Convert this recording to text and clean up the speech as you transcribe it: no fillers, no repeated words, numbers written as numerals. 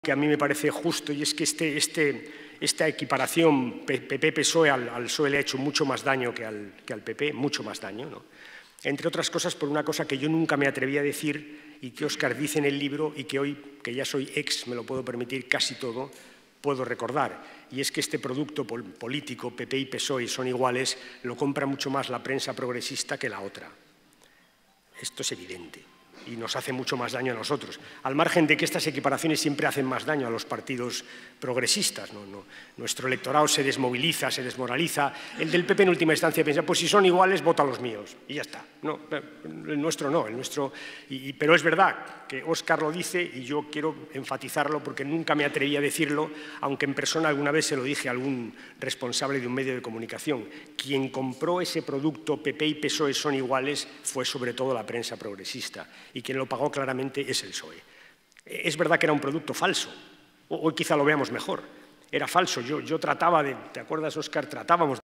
que a mí me parece justo, y es que esta equiparación PP-PSOE al PSOE le ha hecho mucho más daño que al PP, mucho más daño, ¿no? Entre otras cosas por una cosa que yo nunca me atreví a decir y que Óscar dice en el libro y que hoy, que ya soy ex, me lo puedo permitir casi todo, puedo recordar, y es que este producto político, PP y PSOE son iguales, lo compra mucho más la prensa progresista que la otra. Esto es evidente y nos hace mucho más daño a nosotros, al margen de que estas equiparaciones siempre hacen más daño a los partidos progresistas. Nuestro electorado se desmoviliza, se desmoraliza. El del PP en última instancia piensa, pues si son iguales, vota a los míos, y ya está. No, el nuestro no, el nuestro... Pero es verdad que Óscar lo dice y yo quiero enfatizarlo porque nunca me atreví a decirlo, aunque en persona alguna vez se lo dije a algún responsable de un medio de comunicación. Quien compró ese producto, PP y PSOE son iguales, fue sobre todo la prensa progresista. Y quien lo pagó claramente es el PSOE. Es verdad que era un producto falso. Hoy quizá lo veamos mejor. Era falso. Yo trataba de... ¿Te acuerdas, Óscar? Tratábamos